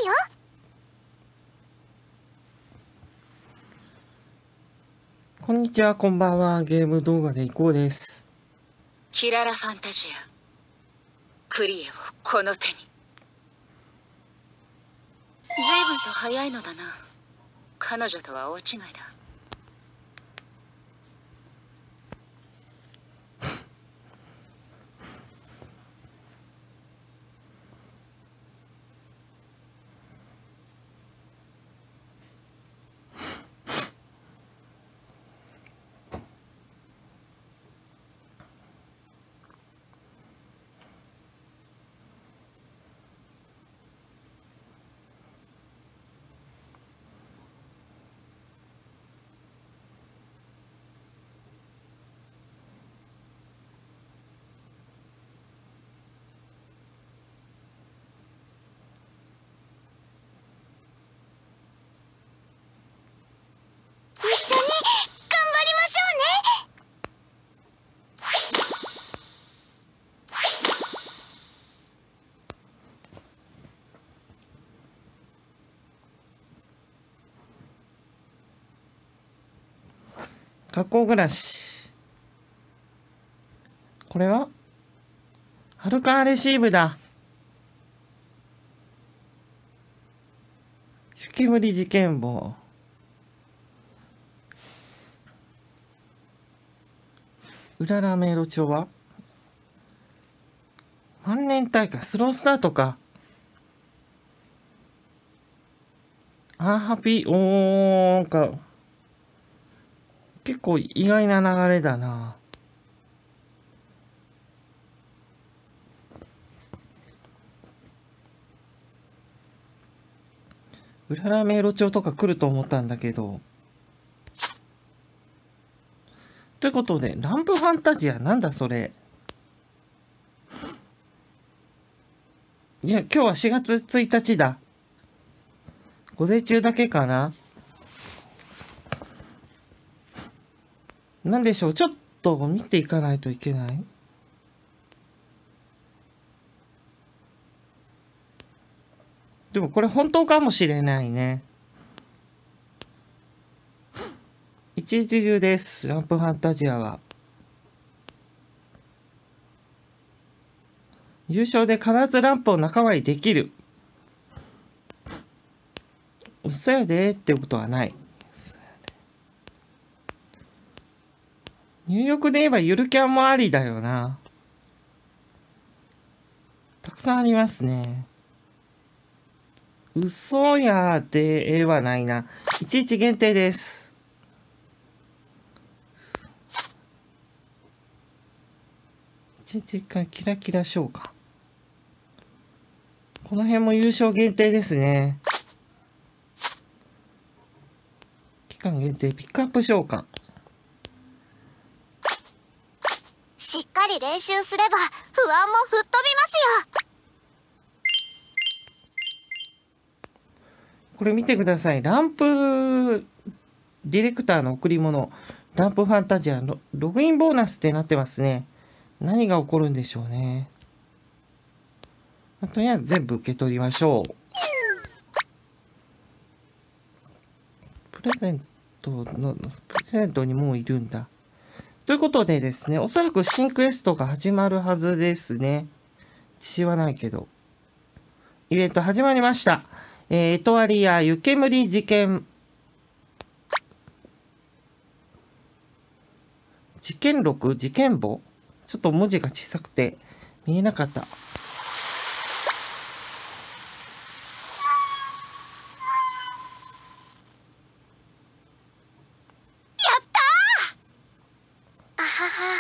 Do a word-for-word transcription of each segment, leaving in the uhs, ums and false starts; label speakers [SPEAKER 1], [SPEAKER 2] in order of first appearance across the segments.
[SPEAKER 1] よ。
[SPEAKER 2] こんにちは、こんばんは。ゲーム動画でいこうです。
[SPEAKER 3] キララファンタジア、クリエをこの手に。随分と早いのだな。彼女とは大違いだ。
[SPEAKER 1] 一緒に頑張りましょ
[SPEAKER 2] 学校暮らし。これはハルカーレシーブだ。湯煙事件簿。うらら迷路帳は万年大会スロースタートか。アーハピおーなんか結構意外な流れだな。うらら迷路帳とか来ると思ったんだけど。ということで、ランプファンタジア、なんだそれ。いや、今日はしがつついたちだ。午前中だけかな。なんでしょう、ちょっと見ていかないといけない。でもこれ本当かもしれないね。一日中です、ランプファンタジアは。優勝で必ずランプを仲間にできる。嘘やでってことはない。入浴で言えばゆるキャンもありだよな。たくさんありますね。嘘やではないな。いちにち限定です。いちにちいっかいキラキラ召喚。この辺も優勝限定ですね。期間限定ピックアップ召喚。
[SPEAKER 1] しっかり練習すれば不安も吹っ飛びますよ。
[SPEAKER 2] これ見てください。ランプディレクターの贈り物。ランプファンタジアのログインボーナスってなってますね。何が起こるんでしょうね。とりあえず全部受け取りましょう。プレゼントの、プレゼントにもういるんだ。ということでですね、おそらく新クエストが始まるはずですね。自信はないけど。イベント始まりました。えー、エトワリア湯煙事件。事件録事件簿ちょっと文字が小さくて見えなかった。や
[SPEAKER 1] ったー。あはは。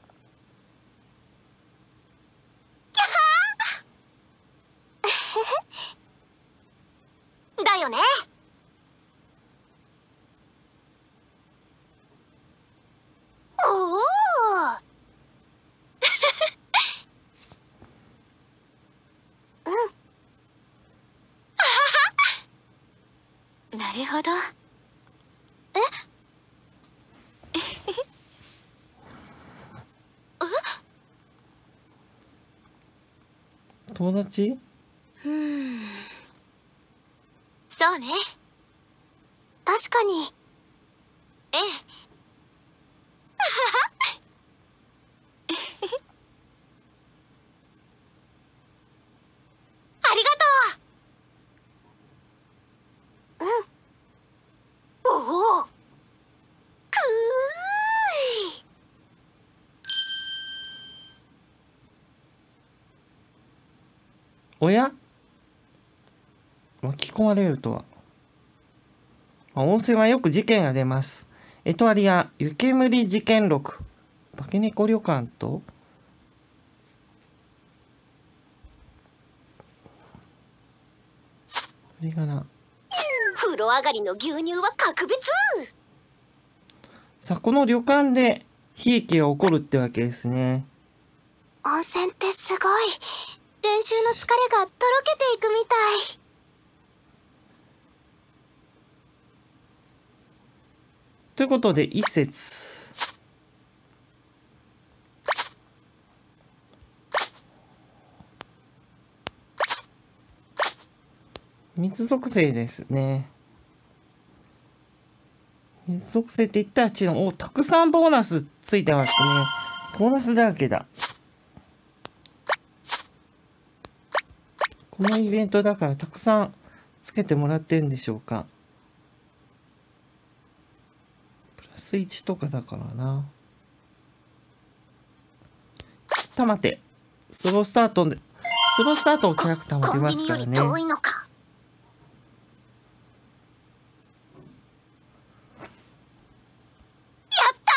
[SPEAKER 1] キャーだよね。おおうん。なるほど。え
[SPEAKER 2] 友達？
[SPEAKER 1] うん。 そうね。確かに。ええ。ありがとう。うん。おお。くーい。
[SPEAKER 2] おや、巻き込まれるとは。まあ温泉はよく事件が出ます。エトワリア湯煙事件録。化け猫旅館とこれがな。
[SPEAKER 1] 風呂上がりの牛乳は格別。
[SPEAKER 2] さあこの旅館で悲劇が起こるってわけですね。
[SPEAKER 1] 温泉ってすごい。練習の疲れがとろけていくみたい。
[SPEAKER 2] ということで一節。水属性ですね。水属性って言ったらちのおたくさんボーナスついてますね。ボーナスだらけだ。このイベントだからたくさんつけてもらってるんでしょうか。プラスいちとかだからな。たまてスロースタートでスロースタートキャラクターも出ますからね。
[SPEAKER 1] コンビニより遠いのか。やった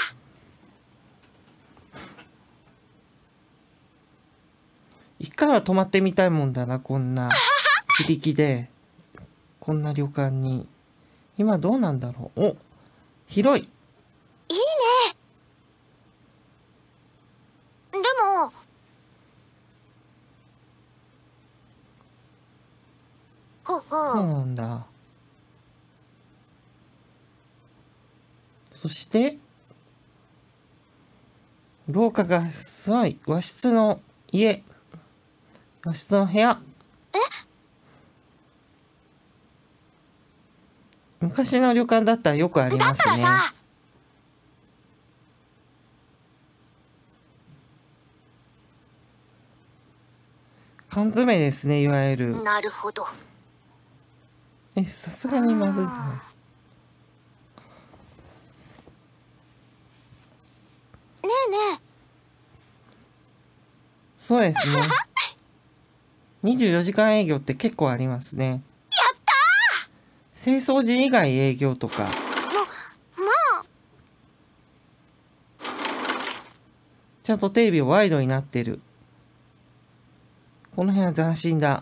[SPEAKER 2] 一回は泊まってみたいもんだな、こんな自力でこんな旅館に。今どうなんだろう。お、広い。
[SPEAKER 1] ー。いいね。でもほほ
[SPEAKER 2] そうなんだ。そして廊下がすごい。和室の家、和室の部屋。
[SPEAKER 1] え
[SPEAKER 2] 昔の旅館だったらよくあり
[SPEAKER 1] だった
[SPEAKER 2] ますね。
[SPEAKER 1] らさ、
[SPEAKER 2] 缶詰ですね、いわゆる。
[SPEAKER 1] なるほど。
[SPEAKER 2] え、さすがにまずいな。
[SPEAKER 1] ねえねえ。
[SPEAKER 2] そうですね。にじゅうよじかん営業って結構ありますね。
[SPEAKER 1] やった
[SPEAKER 2] 清掃時以外営業とか。
[SPEAKER 1] ー。もう
[SPEAKER 2] ちゃんとテレビワイドになってる。この辺は斬新だ。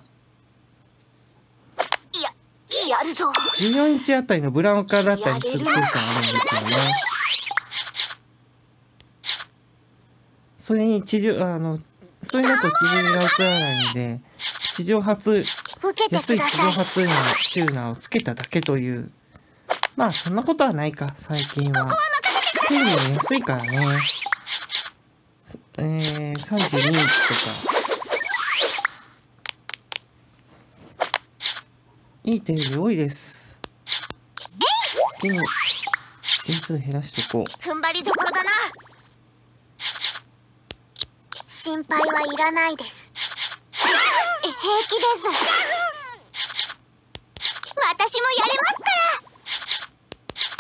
[SPEAKER 1] いややるぞ。
[SPEAKER 2] じゅうよんインチあたりのブラウン管だったりするケースがあるんですよね。それに地上あのそれだと地上が映らないんで、地上発
[SPEAKER 1] 受けて
[SPEAKER 2] 安い
[SPEAKER 1] ください。
[SPEAKER 2] 地上発のチューナーをつけただけという。まあそんなことはないか、最近は。テレビも安いからね。えー、さんじゅうにインチとか。いいテレビ多いです。でも点数減らしとこう。
[SPEAKER 1] 踏ん張りどころだな。心配はいらないです。え、平気です。私もやれますから。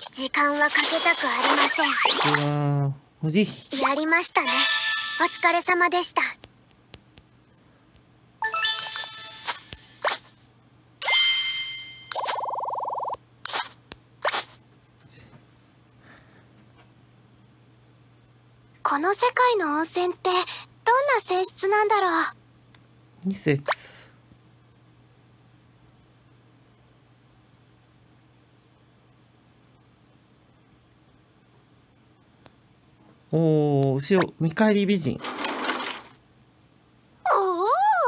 [SPEAKER 1] 時間はかけたくありません。
[SPEAKER 2] うわー、無慈悲。
[SPEAKER 1] やりましたね。お疲れ様でした。この世界の温泉ってどんな性質なんだろう。
[SPEAKER 2] に節。おお、後ろ見返り美人。
[SPEAKER 1] おお、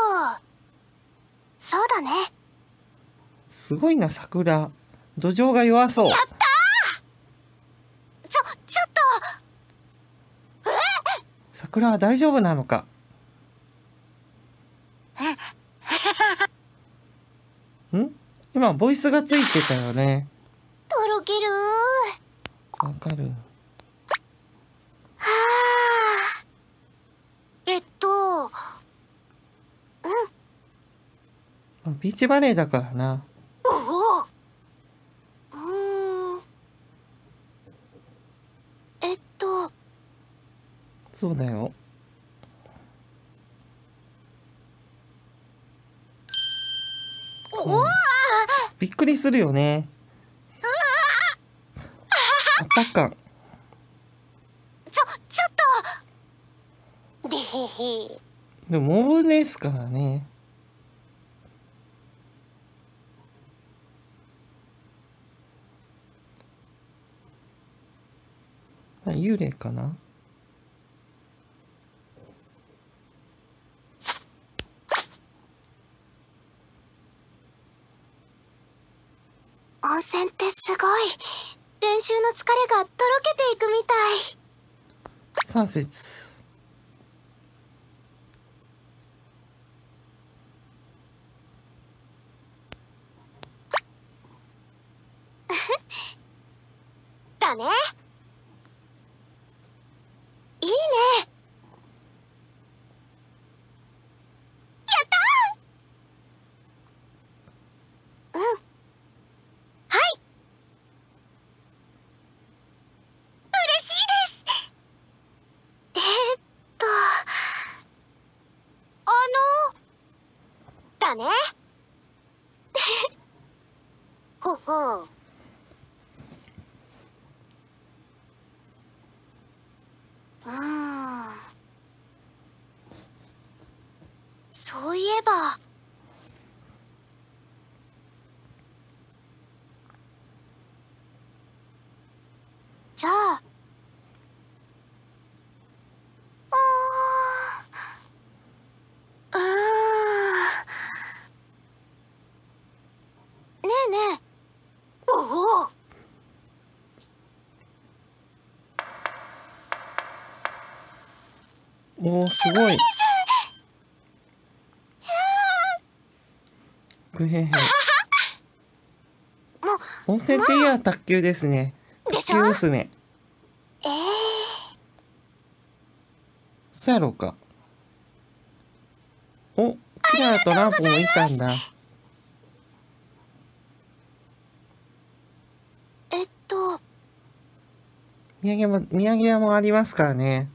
[SPEAKER 1] そうだね。
[SPEAKER 2] すごいな、桜。土壌が弱そう。
[SPEAKER 1] やったー。ちょちょっと。
[SPEAKER 2] 桜は大丈夫なのか。ん？今今ボイスがついてたよね。
[SPEAKER 1] とろけるー。
[SPEAKER 2] わかる。
[SPEAKER 1] はあ。えっと、うん。
[SPEAKER 2] まあビーチバレーだからな。
[SPEAKER 1] おお。うーん。えっと、
[SPEAKER 2] そうだよ。
[SPEAKER 1] おお、
[SPEAKER 2] びっくりするよね。圧迫感。
[SPEAKER 1] ちょ、ちょっと。でへへ。
[SPEAKER 2] でもモブですからね。あ、幽霊かな。
[SPEAKER 1] 温泉ってすごい。練習の疲れがとろけていくみたい。
[SPEAKER 2] 三節。
[SPEAKER 1] だね。いいね。やったー。うん。はい。嬉しいです。えー、っと、あの、だね。ほほう。うーん。そういえば。じゃあ。うーん。うーん。ねえねえ。おお。
[SPEAKER 2] おお、すごい。ぐへへ。
[SPEAKER 1] もう、
[SPEAKER 2] 温泉っていや卓球ですね。卓球娘。
[SPEAKER 1] ええ
[SPEAKER 2] そうやろうか。お、キラーとランプもいたんだ。
[SPEAKER 1] えっと、
[SPEAKER 2] 土産も、土産屋もありますからね。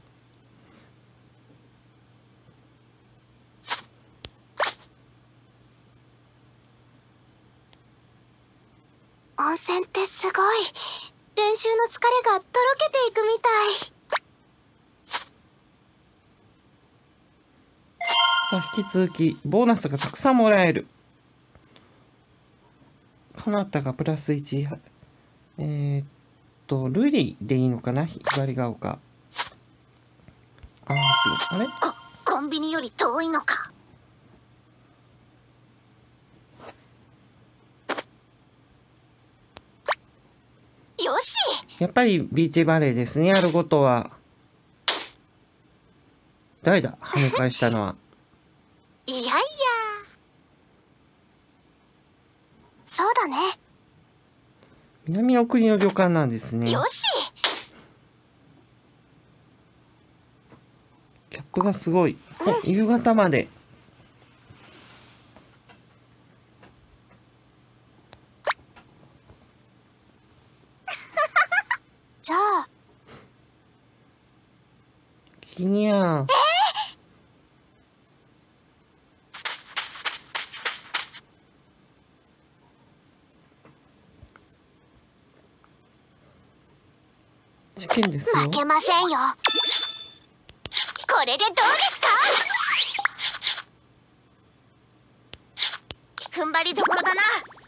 [SPEAKER 1] 温泉ってすごい。練習の疲れがとろけていくみたい。
[SPEAKER 2] さあ、引き続き、ボーナスがたくさんもらえる。かなたがプラスいち。えー、っと、ルリでいいのかな、左側か。あーピン。あれ
[SPEAKER 1] こ、コンビニより遠いのか。よし。
[SPEAKER 2] やっぱりビーチバレーですね、やることは。誰だ跳ね返したのは。
[SPEAKER 1] いやいや。そうだね。
[SPEAKER 2] 南の国の旅館なんですね。
[SPEAKER 1] よし。
[SPEAKER 2] キャップがすごい。お、夕方まで。
[SPEAKER 1] じゃあ。
[SPEAKER 2] 気にゃん。事件ですよ。
[SPEAKER 1] 負けませんよ。これでどうですか。踏ん張りどころだな。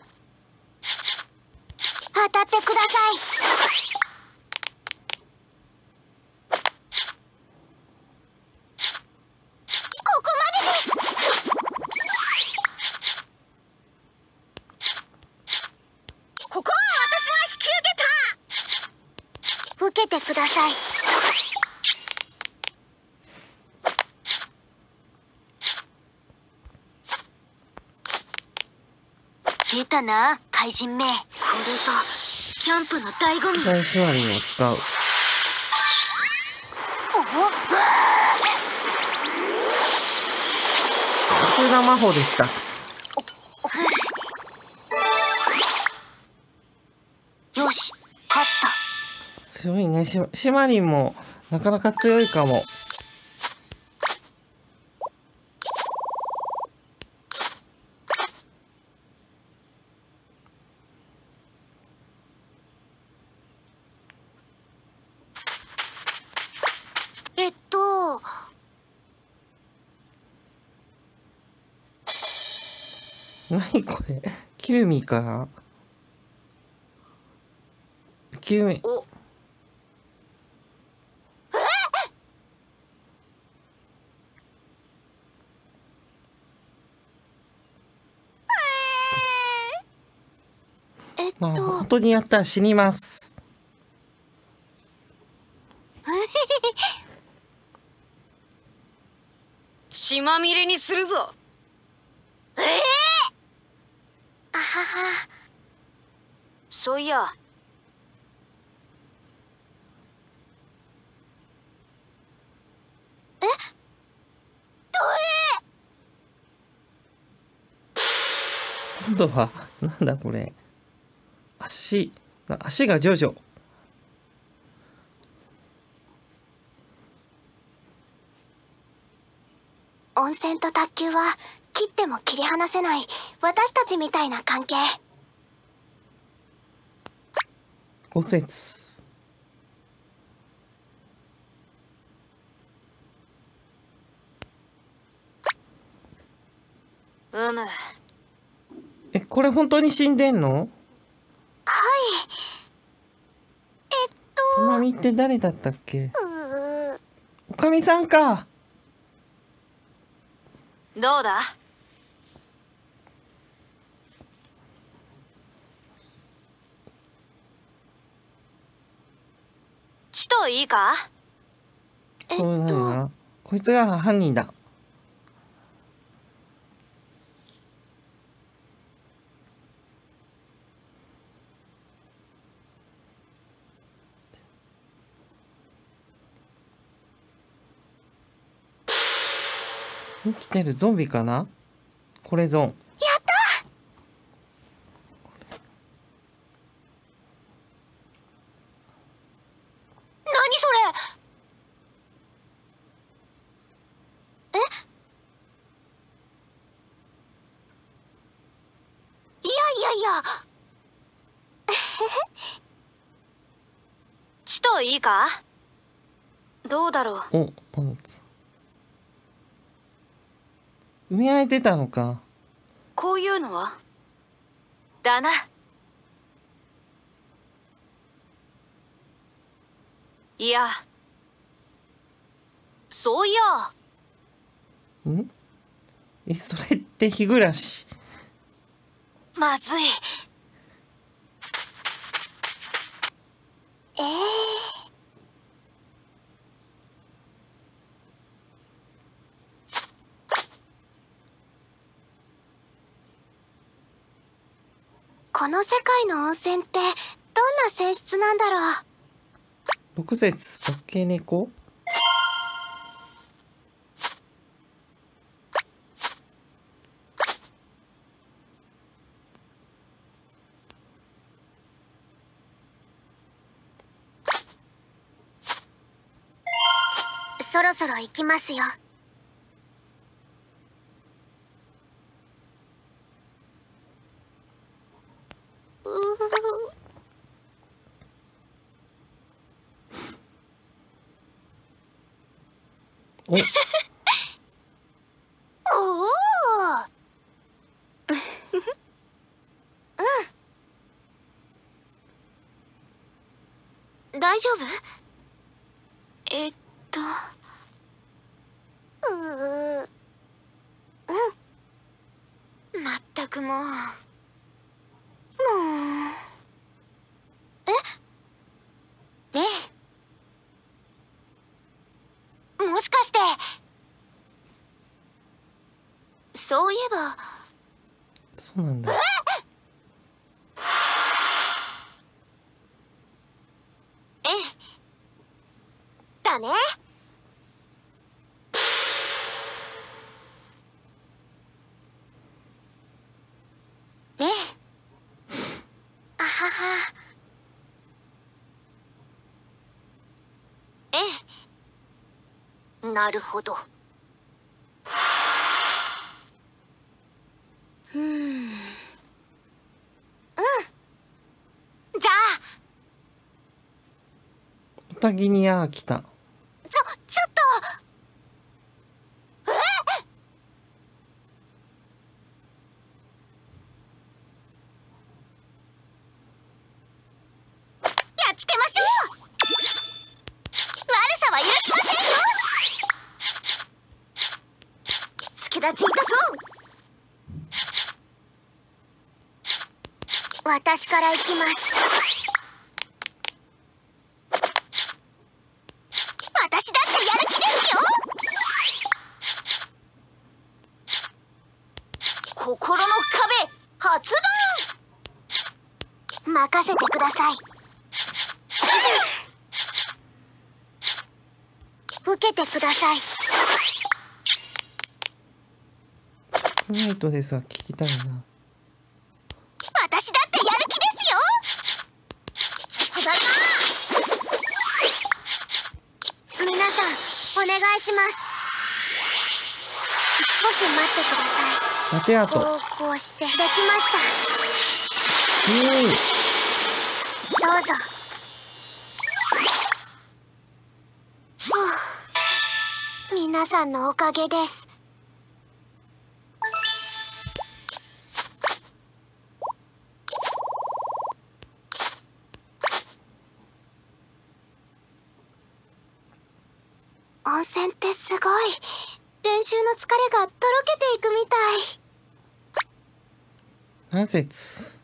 [SPEAKER 1] 当たってください。ここまでです。ここは私が引き受けた。受けてください。 出たな怪人め。これぞキャンプの醍醐味。
[SPEAKER 2] 大シマリンを使う。集団魔法でした。
[SPEAKER 1] よし勝った。
[SPEAKER 2] 強いね。シシマリンもなかなか強いかも。
[SPEAKER 1] えっと
[SPEAKER 2] 何これ、キルミかな。キルミ。
[SPEAKER 3] お
[SPEAKER 1] えっ
[SPEAKER 2] まあ
[SPEAKER 1] と
[SPEAKER 2] 本当にやったら死にます。
[SPEAKER 3] 血まみれにするぞ。
[SPEAKER 1] ええあはは。
[SPEAKER 3] そういや
[SPEAKER 1] えど
[SPEAKER 2] 今度はなんだこれ、足足がジョジョ。
[SPEAKER 1] 温泉と卓球は切っても切り離せない私たちみたいな関係。
[SPEAKER 2] 五節。
[SPEAKER 3] うむ。
[SPEAKER 2] え、これ本当に死んでんの？
[SPEAKER 1] はいえっ
[SPEAKER 2] とまみって誰だったっけ？
[SPEAKER 1] とうー
[SPEAKER 2] おかみさんか。
[SPEAKER 3] どうだ。ちといいか。
[SPEAKER 1] えっ
[SPEAKER 2] そうなんだ
[SPEAKER 1] と
[SPEAKER 2] な。こいつが犯人だ。生きてるゾンビかな。これゾン。
[SPEAKER 1] やった何それ。えいやいやいや
[SPEAKER 3] ちといいか。どうだろう。
[SPEAKER 2] お、お埋め合えてたのか。
[SPEAKER 3] こういうのはだな。いやそういや。
[SPEAKER 2] ん？え、それって日暮らし。
[SPEAKER 3] まずい。
[SPEAKER 1] えーこの世界の温泉ってどんな泉質なんだろう。
[SPEAKER 2] 六節化け猫。
[SPEAKER 1] そろそろ行きますよ。うー
[SPEAKER 2] お、
[SPEAKER 1] おおうん大丈夫。えっとうーうんまったくもうもうえねえもしかしてそういえば
[SPEAKER 2] そうなんだ。
[SPEAKER 1] だね。ええ。あはは。ええ。なるほど。うーん。うん。じゃあ。
[SPEAKER 2] またギニア来た。
[SPEAKER 1] ちょ、ちょっと。えやっつけましょう。悪さは許しませんよ。助立ちいたぞ。私から行きます。私だってやる気ですよ。心の壁発動。任せてください。受けてください。
[SPEAKER 2] クメイトでさ聞きたいな。
[SPEAKER 1] 私だってやる気ですよ。ただいま。皆さんお願いします。少し待ってください。
[SPEAKER 2] ラテアート。
[SPEAKER 1] こうこうしてできました。
[SPEAKER 2] イエーイ。
[SPEAKER 1] どうぞ。ふう、皆さんのおかげです。温泉ってすごい。練習の疲れがとろけていくみたい。
[SPEAKER 2] 何節。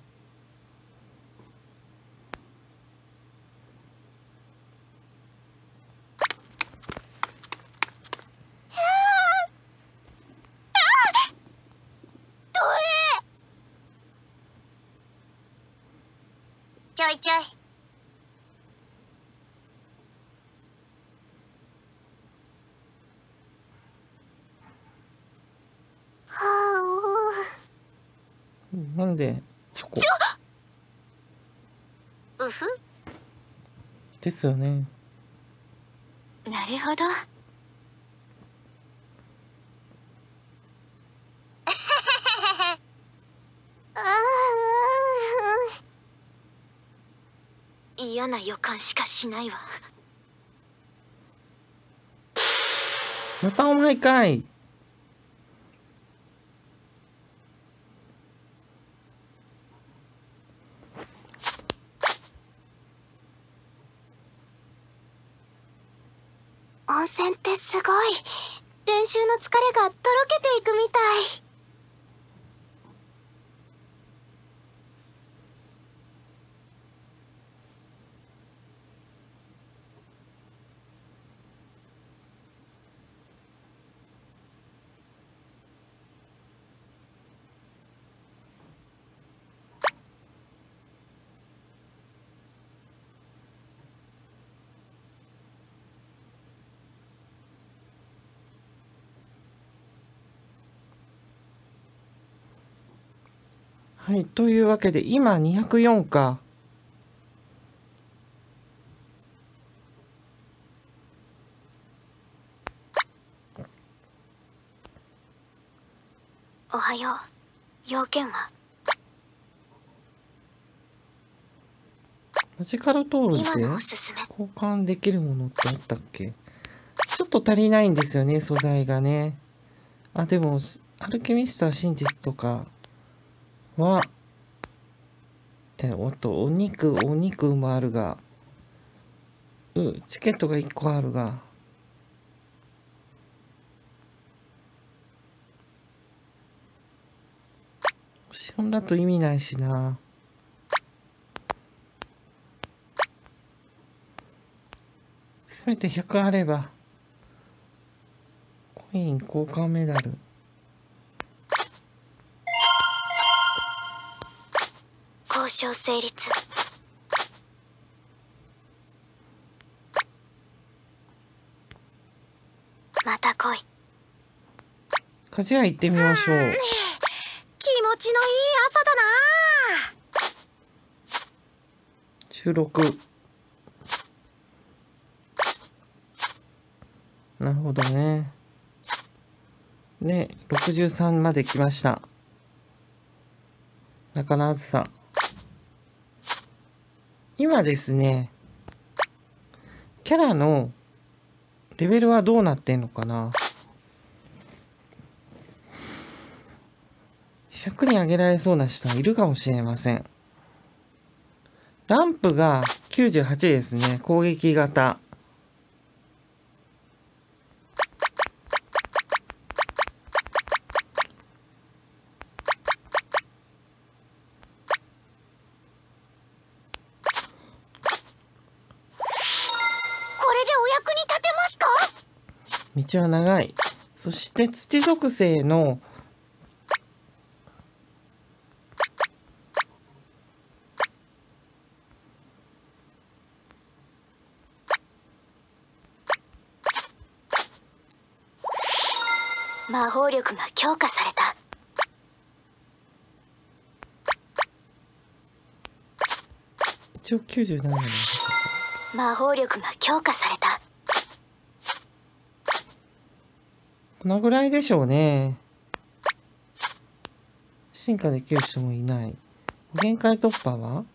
[SPEAKER 1] ちょいちょい。は
[SPEAKER 2] なんでチョコ
[SPEAKER 1] うふ。
[SPEAKER 2] ですよね。
[SPEAKER 1] なるほど。嫌な予感しかしないわ。
[SPEAKER 2] またお前かい。
[SPEAKER 1] 温泉ってすごい。練習の疲れがとろけていくみたい。
[SPEAKER 2] はい、というわけで今にひゃくよんか。
[SPEAKER 1] おはよう。要件は？
[SPEAKER 2] マジカルトール
[SPEAKER 1] 今
[SPEAKER 2] で
[SPEAKER 1] のおすすめ。
[SPEAKER 2] 交換できるものってあったっけ？ちょっと足りないんですよね、素材がね。あ、でもアルケミストは真実とかはえおっとお肉お肉もあるが、うチケットがいっこあるが、星よんだと意味ないしな。せめてひゃくあれば。コイン交換メダル。
[SPEAKER 1] 交渉成立。
[SPEAKER 2] かじら行ってみましょう。
[SPEAKER 1] 気持ちのいい朝だな。
[SPEAKER 2] 収録。なるほどね。で、ろくじゅうさんまで来ました。中野あずさ。今ですね、キャラのレベルはどうなってんのかな。ひゃくに上げられそうな人はいるかもしれません。ランプがきゅうじゅうはちですね。攻撃型。
[SPEAKER 1] これでお役に立てますか？
[SPEAKER 2] 道は長い。そして土属性の
[SPEAKER 1] 魔法力が強化された。
[SPEAKER 2] 一応きゅうじゅうななまで。
[SPEAKER 1] 魔法力が強化された。
[SPEAKER 2] このぐらいでしょうね。進化できる人もいない。限界突破は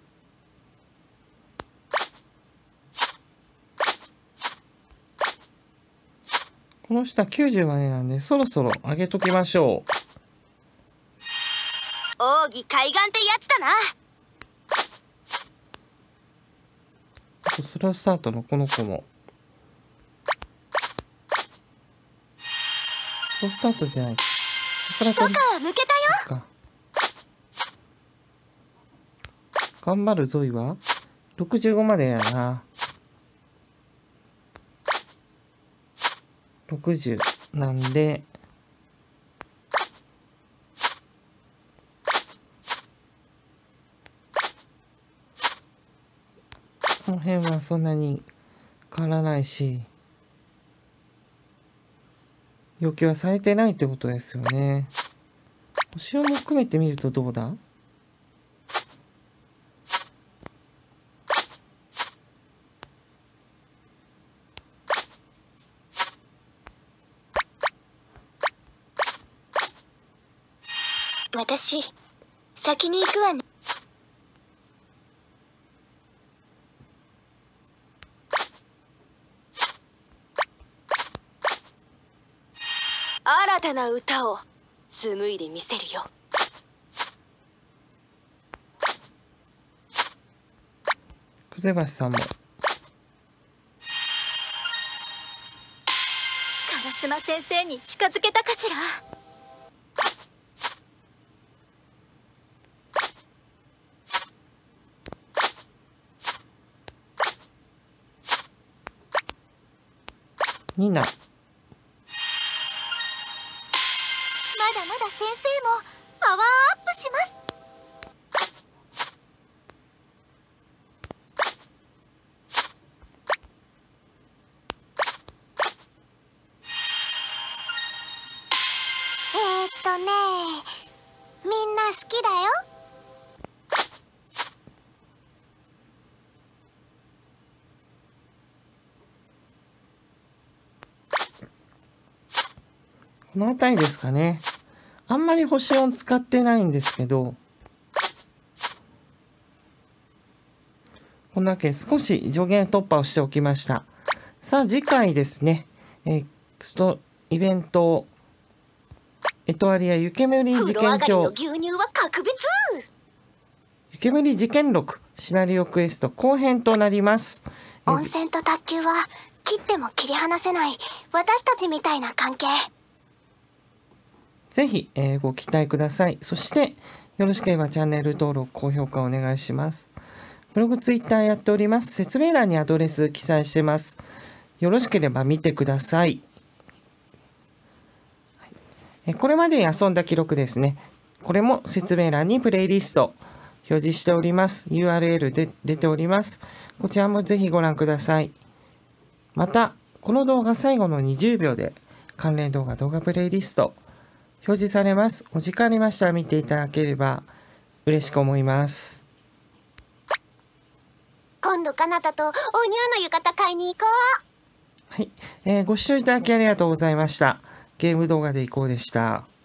[SPEAKER 2] この下きゅうじゅうまでなんで、そろそろ上げときましょう。
[SPEAKER 1] 奥義海岸ってやつだな。
[SPEAKER 2] あとスロースタートのこの子も。スロースタートじゃない。
[SPEAKER 1] 一皮
[SPEAKER 2] 桜取り
[SPEAKER 1] むけたよ。
[SPEAKER 2] か。頑張るゾイはろくじゅうごまでやな。ろくじゅうなんで、この辺はそんなに変わらないし、要求はされてないってことですよね。星をも含めてみるとどうだ？
[SPEAKER 1] 私先に行くわね。新たな歌を紡いでみせるよ。
[SPEAKER 2] 久世橋さんも。
[SPEAKER 1] 烏丸先生に近づけたかしら。
[SPEAKER 2] ニナ。
[SPEAKER 1] まだまだ先生もパワーアップします。えー、っとねみんな好きだよ。
[SPEAKER 2] この辺りですかね。あんまり星を使ってないんですけど、こんだけ少し助言突破をしておきました。さあ次回ですね、えストイベントエトアリア湯煙事件帳
[SPEAKER 1] 牛乳は格別。
[SPEAKER 2] 湯煙事件録シナリオクエスト後編となります。
[SPEAKER 1] 温泉と卓球は切っても切り離せない私たちみたいな関係。
[SPEAKER 2] ぜひ、えー、ご期待ください。そしてよろしければチャンネル登録高評価お願いします。ブログツイッターやっております。説明欄にアドレス記載してます。よろしければ見てください。えこれまでに遊んだ記録ですね。これも説明欄にプレイリスト表示しております。ユーアールエル で出ております。こちらもぜひご覧ください。また、この動画最後のにじゅうびょうで関連動画動画プレイリスト表示されます。お時間ありましたら見ていただければ嬉しく思います。
[SPEAKER 1] 今度かなたとおニャーの浴衣買いに行こう。
[SPEAKER 2] はい、えーご視聴いただきありがとうございました。ゲーム動画でいこうでした。